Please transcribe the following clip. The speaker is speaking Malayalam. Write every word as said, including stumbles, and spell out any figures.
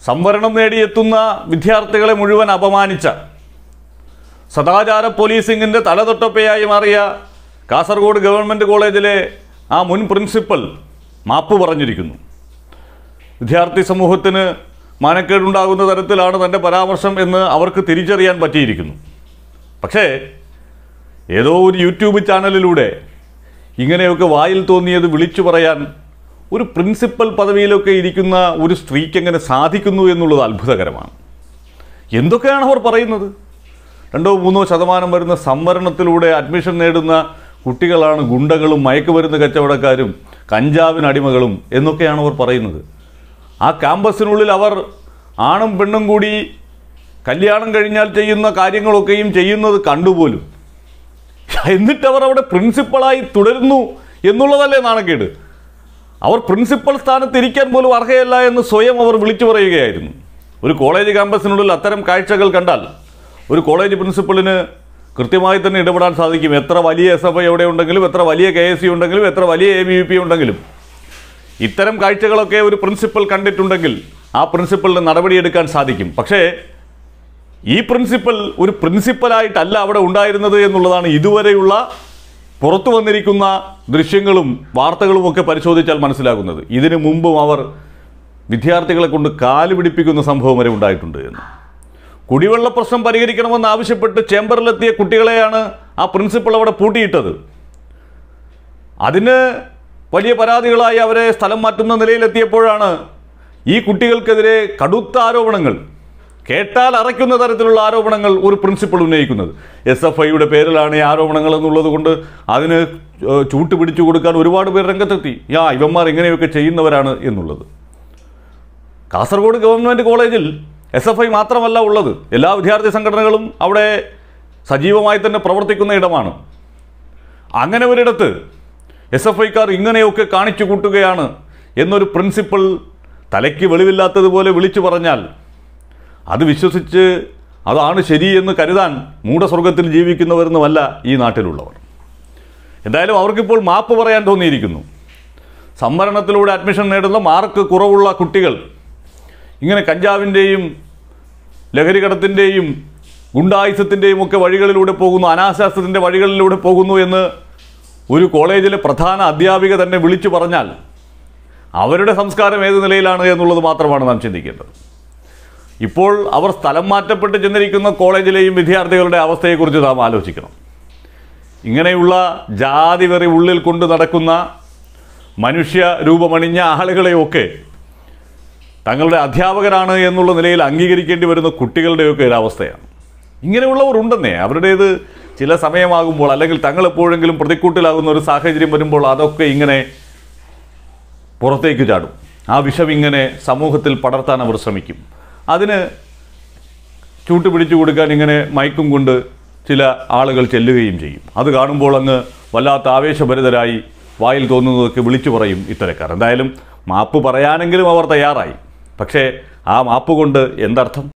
സംവരണം നേടിയെത്തുന്ന വിദ്യാർത്ഥികളെ മുഴുവൻ അപമാനിച്ച സദാചാര പോലീസിങ്ങിൻ്റെ തലതൊട്ടപ്പയായി മാറിയ കാസർഗോഡ് ഗവൺമെൻറ് കോളേജിലെ ആ മുൻ പ്രിൻസിപ്പൽ മാപ്പ് പറഞ്ഞിരിക്കുന്നു. വിദ്യാർത്ഥി സമൂഹത്തിന് മാനക്കേടുണ്ടാകുന്ന തരത്തിലാണ് തൻ്റെ പരാമർശം എന്ന് അവർക്ക് തിരിച്ചറിയാൻ പറ്റിയിരിക്കുന്നു. പക്ഷേ ഏതോ ഒരു യൂട്യൂബ് ചാനലിലൂടെ ഇങ്ങനെയൊക്കെ വായിൽ തോന്നിയത് വിളിച്ചു പറയാൻ ഒരു പ്രിൻസിപ്പൽ പദവിയിലൊക്കെ ഇരിക്കുന്ന ഒരു സ്ത്രീക്ക് എങ്ങനെ സാധിക്കുന്നു എന്നുള്ളത് അത്ഭുതകരമാണ്. എന്തൊക്കെയാണ് അവർ പറയുന്നത്? രണ്ടോ മൂന്നോ ശതമാനം വരുന്ന സംവരണത്തിലൂടെ അഡ്മിഷൻ നേടുന്ന കുട്ടികളാണ് ഗുണ്ടകളും മയക്കുമരുന്ന് കച്ചവടക്കാരും കഞ്ചാവിനടിമകളും എന്നൊക്കെയാണ് അവർ പറയുന്നത്. ആ ക്യാമ്പസിനുള്ളിൽ അവർ ആണും പെണ്ണും കൂടി കല്യാണം കഴിഞ്ഞാൽ ചെയ്യുന്ന കാര്യങ്ങളൊക്കെയും ചെയ്യുന്നത് കണ്ടുപോലും. എന്നിട്ടവർ അവിടെ പ്രിൻസിപ്പളായി തുടരുന്നു എന്നുള്ളതല്ലേ നാണക്കേട്? അവർ പ്രിൻസിപ്പൽ സ്ഥാനത്ത് ഇരിക്കാൻ പോലും അർഹയല്ല എന്ന് സ്വയം അവർ വിളിച്ചു പറയുകയായിരുന്നു. ഒരു കോളേജ് ക്യാമ്പസിനുള്ളിൽ അത്തരം കാഴ്ചകൾ കണ്ടാൽ ഒരു കോളേജ് പ്രിൻസിപ്പളിന് കൃത്യമായി തന്നെ ഇടപെടാൻ സാധിക്കും. എത്ര വലിയ എസ് എഫ് ഐ എവിടെ ഉണ്ടെങ്കിലും, എത്ര വലിയ കെ എസ് യു ഉണ്ടെങ്കിലും, എത്ര വലിയ എ ബി വി പി ഉണ്ടെങ്കിലും ഇത്തരം കാഴ്ചകളൊക്കെ ഒരു പ്രിൻസിപ്പൽ കണ്ടിട്ടുണ്ടെങ്കിൽ ആ പ്രിൻസിപ്പലിന് നടപടിയെടുക്കാൻ സാധിക്കും. പക്ഷേ ഈ പ്രിൻസിപ്പൽ ഒരു പ്രിൻസിപ്പലായിട്ടല്ല അവിടെ ഉണ്ടായിരുന്നത് എന്നുള്ളതാണ് ഇതുവരെയുള്ള പുറത്തു വന്നിരിക്കുന്ന ദൃശ്യങ്ങളും വാർത്തകളും ഒക്കെ പരിശോധിച്ചാൽ മനസ്സിലാകുന്നത്. ഇതിനു മുമ്പും അവർ വിദ്യാർത്ഥികളെ കൊണ്ട് കാല് പിടിപ്പിക്കുന്ന സംഭവം വരെ ഉണ്ടായിട്ടുണ്ട് എന്ന്. കുടിവെള്ള പ്രശ്നം പരിഹരിക്കണമെന്ന് ആവശ്യപ്പെട്ട് ചേംബറിലെത്തിയ കുട്ടികളെയാണ് ആ പ്രിൻസിപ്പൽ അവിടെ പൂട്ടിയിട്ടത്. അതിന് വലിയ പരാതികളായി അവരെ സ്ഥലം മാറ്റുന്ന നിലയിലെത്തിയപ്പോഴാണ് ഈ കുട്ടികൾക്കെതിരെ കടുത്ത ആരോപണങ്ങൾ, കേട്ടാൽ അറയ്ക്കുന്ന തരത്തിലുള്ള ആരോപണങ്ങൾ ഒരു പ്രിൻസിപ്പൾ ഉന്നയിക്കുന്നത്. എസ് എഫ് ഐയുടെ പേരിലാണ് ഈ ആരോപണങ്ങൾ എന്നുള്ളത് കൊണ്ട് അതിന് ചൂട്ട് പിടിച്ചു കൊടുക്കാൻ ഒരുപാട് പേർ രംഗത്തെത്തി. യാ ഇവന്മാർ ഇങ്ങനെയൊക്കെ ചെയ്യുന്നവരാണ് എന്നുള്ളത്. കാസർഗോഡ് ഗവൺമെൻറ് കോളേജിൽ എസ് എഫ് ഐ മാത്രമല്ല ഉള്ളത്, എല്ലാ വിദ്യാർത്ഥി സംഘടനകളും അവിടെ സജീവമായി തന്നെ പ്രവർത്തിക്കുന്ന ഇടമാണ്. അങ്ങനെ ഒരിടത്ത് എസ് എഫ് ഐക്കാർ ഇങ്ങനെയൊക്കെ കാണിച്ചു കൂട്ടുകയാണ് എന്നൊരു പ്രിൻസിപ്പൾ തലയ്ക്ക് വെളിവില്ലാത്തതുപോലെ വിളിച്ചു പറഞ്ഞാൽ അത് വിശ്വസിച്ച് അതാണ് ശരിയെന്ന് കരുതാൻ മൂഢസ്വർഗത്തിൽ ജീവിക്കുന്നവരെന്നുമല്ല ഈ നാട്ടിലുള്ളവർ. എന്തായാലും അവർക്കിപ്പോൾ മാപ്പ് പറയാൻ തോന്നിയിരിക്കുന്നു. സംവരണത്തിലൂടെ അഡ്മിഷൻ നേടുന്ന മാർക്ക് കുറവുള്ള കുട്ടികൾ ഇങ്ങനെ കഞ്ചാവിൻ്റെയും ലഹരികടത്തിൻ്റെയും ഗുണ്ടായുസത്തിൻ്റെയും ഒക്കെ വഴികളിലൂടെ പോകുന്നു, അനാശാസ്ത്രത്തിൻ്റെ വഴികളിലൂടെ പോകുന്നു എന്ന് ഒരു കോളേജിലെ പ്രധാന അധ്യാപിക തന്നെ വിളിച്ചു പറഞ്ഞാൽ അവരുടെ സംസ്കാരം ഏത് നിലയിലാണ് എന്നുള്ളത് മാത്രമാണ് നാം ചിന്തിക്കേണ്ടത്. ഇപ്പോൾ അവർ സ്ഥലം മാറ്റപ്പെട്ട് ചെന്നിരിക്കുന്ന കോളേജിലെയും വിദ്യാർത്ഥികളുടെ അവസ്ഥയെക്കുറിച്ച് നാം ആലോചിക്കണം. ഇങ്ങനെയുള്ള ജാതി വെറി ഉള്ളിൽ കൊണ്ട് നടക്കുന്ന മനുഷ്യ രൂപമണിഞ്ഞ ആളുകളെയൊക്കെ തങ്ങളുടെ അധ്യാപകരാണ് എന്നുള്ള നിലയിൽ അംഗീകരിക്കേണ്ടി വരുന്ന കുട്ടികളുടെയൊക്കെ ഒരു അവസ്ഥയാണ്. ഇങ്ങനെയുള്ളവർ ഉണ്ടെന്നേ. അവരുടേത് ചില സമയമാകുമ്പോൾ അല്ലെങ്കിൽ തങ്ങളെപ്പോഴെങ്കിലും പ്രതിക്കൂട്ടിലാകുന്ന ഒരു സാഹചര്യം വരുമ്പോൾ അതൊക്കെ ഇങ്ങനെ പുറത്തേക്ക് ചാടും. ആ വിഷം ഇങ്ങനെ സമൂഹത്തിൽ പടർത്താൻ അവർ ശ്രമിക്കും. അതിന് ചൂട്ട് പിടിച്ചു കൊടുക്കാൻ ഇങ്ങനെ മയക്കും കൊണ്ട് ചില ആളുകൾ ചെല്ലുകയും ചെയ്യും. അത് കാണുമ്പോൾ അങ്ങ് വല്ലാത്ത ആവേശഭരിതരായി വായിൽ തോന്നുന്നതൊക്കെ വിളിച്ചു പറയും ഇത്തരക്കാർ. എന്തായാലും മാപ്പ് പറയാനെങ്കിലും അവർ തയ്യാറായി. പക്ഷേ ആ മാപ്പ് കൊണ്ട് എന്തർത്ഥം?